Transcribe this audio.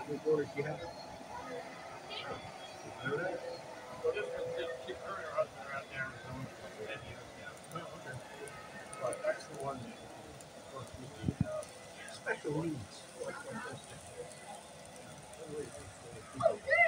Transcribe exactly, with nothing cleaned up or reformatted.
Your daughter, she has. Know that? Well, just, just she, her and her husband are out in Arizona for ten years now. Oh, okay. But that's the one that works with the uh, special needs. Like, like this. By the way, thanks for the people.